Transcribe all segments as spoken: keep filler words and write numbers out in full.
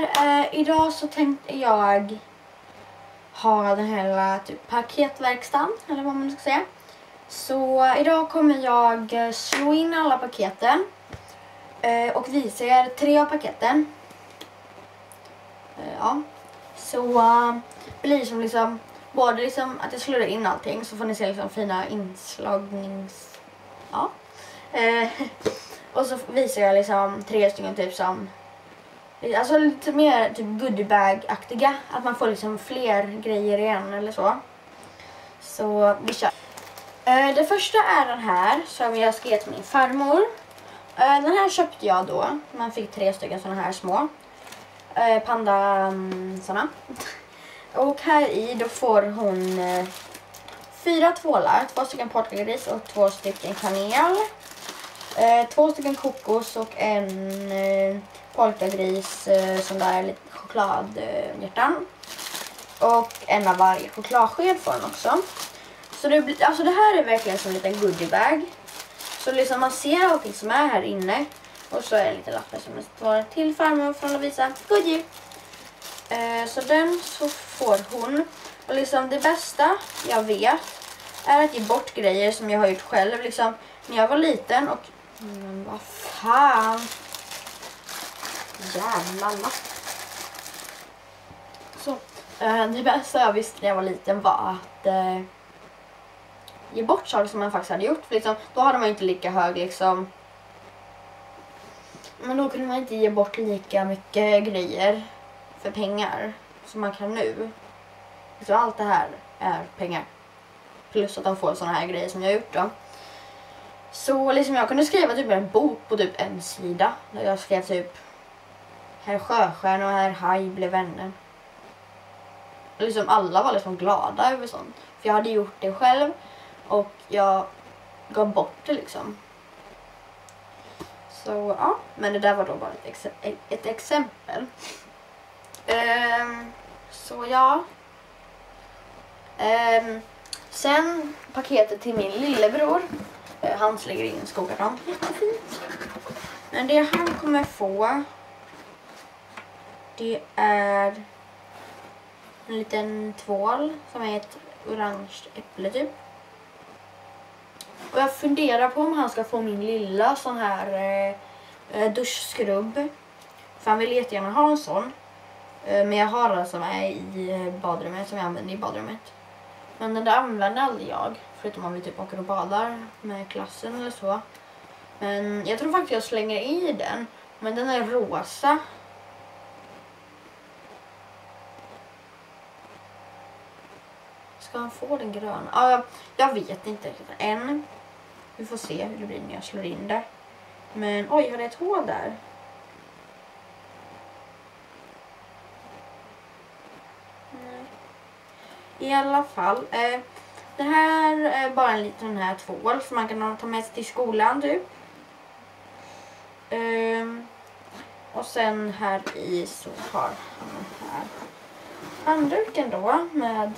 vänner, eh, idag så tänkte jag ha den här typ paketverkstan, eller vad man ska säga. Så eh, idag kommer jag slå in alla paketen eh, och visa er tre av paketen. Eh, ja, så eh, blir det som liksom både liksom att jag slår in allting, så får ni se liksom fina inslagnings... Ja. Eh, och så visar jag liksom tre stycken typ som... Alltså lite mer typ goodiebag-aktiga. Att man får liksom fler grejer igen eller så. Så vi kör. Eh, det första är den här som jag ska ge till min farmor. Eh, den här köpte jag då. Man fick tre stycken sådana här små. Eh, panda um, såna. Och här i då får hon eh, fyra tvålar. Två stycken portugris och två stycken kanel. Eh, två stycken kokos och en eh, polkagris, eh, som där lite chokladhjärtan. Eh, och en av varje chokladsked får den också. Så det, blir, alltså det här är verkligen som en liten goodiebag. Så liksom man ser allting som är här inne. Och så är det lite lappar som det står till farmor från Lovisa. Goodie! Eh, så den så får hon. Och liksom det bästa jag vet är att ge bort grejer som jag har gjort själv. Liksom när jag var liten och... Men vad fan? Jävlar. Så, eh, det bästa jag visste när jag var liten var att eh, ge bort saker som man faktiskt hade gjort. För liksom, då hade man inte lika hög liksom... Men då kunde man inte ge bort lika mycket grejer för pengar som man kan nu. Så allt det här är pengar. Plus att de får såna här grejer som jag har gjort då. Så liksom jag kunde skriva typ en bok på typ en sida. Där jag skrev typ Herr Sjöstjärna och Herr Haj blev vänner. Och liksom alla var liksom glada över sånt. För jag hade gjort det själv. Och jag gav bort det liksom. Så ja, men det där var då bara ett, ex ett, ett exempel. Um, så ja. Um, sen paketet till min lillebror. Uh, han lägger in en skokartong. Jättefint. Men det han kommer få, det är en liten tvål som är ett orange äpple typ. Och jag funderar på om han ska få min lilla sån här eh, duschskrubb. För han vill jättegärna ha en sån. Eh, men jag har den som är i badrummet, som jag använder i badrummet. Men den där använder aldrig jag. Förutom om vi typ åker och badar med klassen eller så. Men jag tror faktiskt jag slänger i den. Men den är rosa. Ska han få den gröna? Ja, jag, jag vet inte riktigt än. Vi får se hur det blir när jag slår in det. Men oj, har det ett hål där? Nej. I alla fall. Eh, det här är bara en liten här tvål som man kan ta med sig till skolan typ. Eh, och sen här i så har han den här handduken då med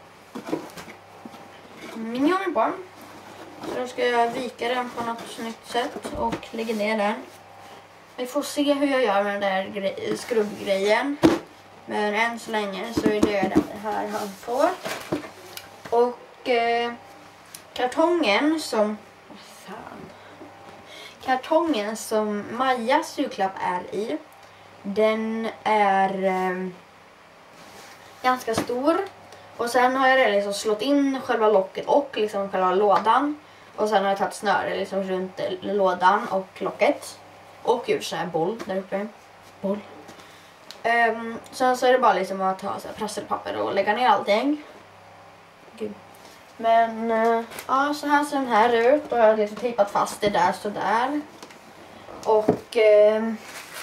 minioner på. Så då ska jag vika den på något snyggt sätt och lägga ner den. Vi får se hur jag gör med den där skrubbgrejen. Men än så länge så är det det här han får. Och eh, kartongen som... Vad fan? Kartongen som Majas julklapp är i. Den är eh, ganska stor. Och sen har jag redan liksom slått in själva locket och liksom själva lådan. Och sen har jag tagit snöre liksom runt lådan och locket. Och gjort så här boll där uppe. Boll. Um, sen så är det bara liksom att ta så här prasselpapper och lägga ner allting. Gud. Men uh, ja, så här ser den här ut. Och jag har liksom tejpat fast det där så där. Och uh,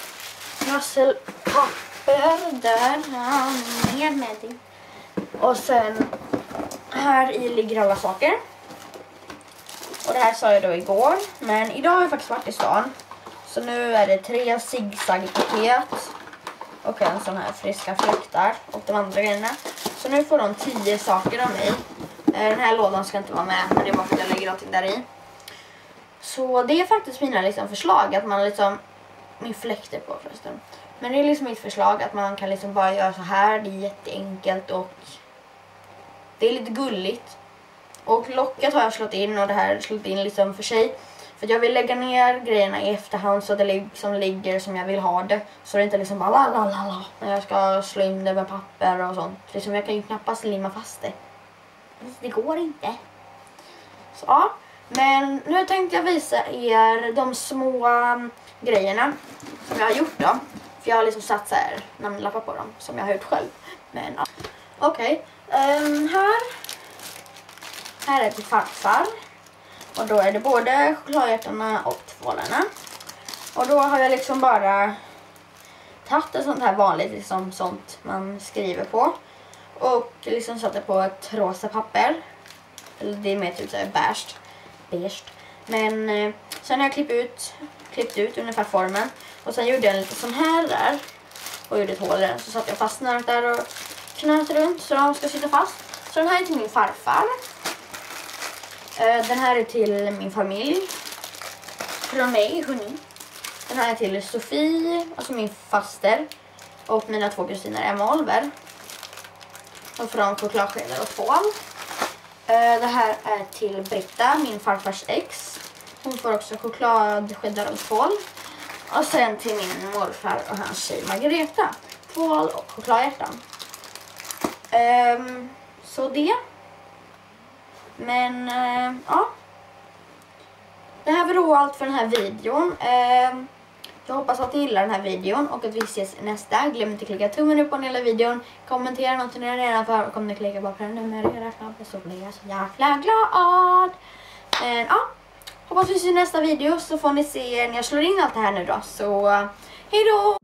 prasselpapper där. Ja, ner med det. Och sen här i ligger alla saker. Och det här sa jag då igår. Men idag har jag faktiskt varit i stan. Så nu är det tre zigzag-paket. Och en sån här friska fruktar. Och de andra grejerna. Så nu får de tio saker av mig. Den här lådan ska inte vara med. Men det är bara för att jag lägger någonting där i. Så det är faktiskt mina liksom förslag. Att man liksom min fläkter på förresten. Men det är liksom mitt förslag att man kan liksom bara göra så här. Det är jätteenkelt och det är lite gulligt. Och locket har jag slått in och det här slått in liksom för sig. För jag vill lägga ner grejerna i efterhand så det liksom ligger som jag vill ha det. Så det inte liksom bara la la la la när jag ska slå in det med papper och sånt. Liksom jag kan ju knappast limma fast det. Det går inte. Så ja. Men nu tänkte jag visa er de små grejerna som jag har gjort då. För jag har liksom satt så här namnlappar på dem som jag har gjort själv. Men ja. Okej. Okay. Um, här. Här är till farfar. Och då är det både chokladhjärtarna och tvålarna. Och då har jag liksom bara tagit ett sånt här vanligt liksom sånt man skriver på. Och liksom satt det på ett rosa papper. Eller det är mer typ såhär beige. beige. Men eh, sen har jag klippt ut, klippt ut ungefär formen. Och sen gjorde jag en lite sån här där. Och gjorde ett hål där. Så satt jag fast där och knöt runt så de ska sitta fast. Så den här är till min farfar. Den här är till min familj. Från mig, hörni. Den här är till Sofie, alltså min faster. Och mina två kusiner, Emma och Oliver. Och från chokladskedar och tvål. Det här är till Britta, min farfars ex. Hon får också chokladskedar och tvål. Och sen till min morfar och hans tjej Margareta. Tvål och chokladhjärtan. Um, så det. Men äh, ja. Det här var då allt för den här videon. äh, Jag hoppas att ni gillar den här videon och att vi ses i nästa. Glöm inte att klicka tummen upp på den hela videon. Kommentera något ni redan för. Och om ni klickar på prenumerera så blir jag så jäkla glad. Men ja, hoppas vi ses i nästa video. Så får ni se när jag slår in allt det här nu då. Så hej då!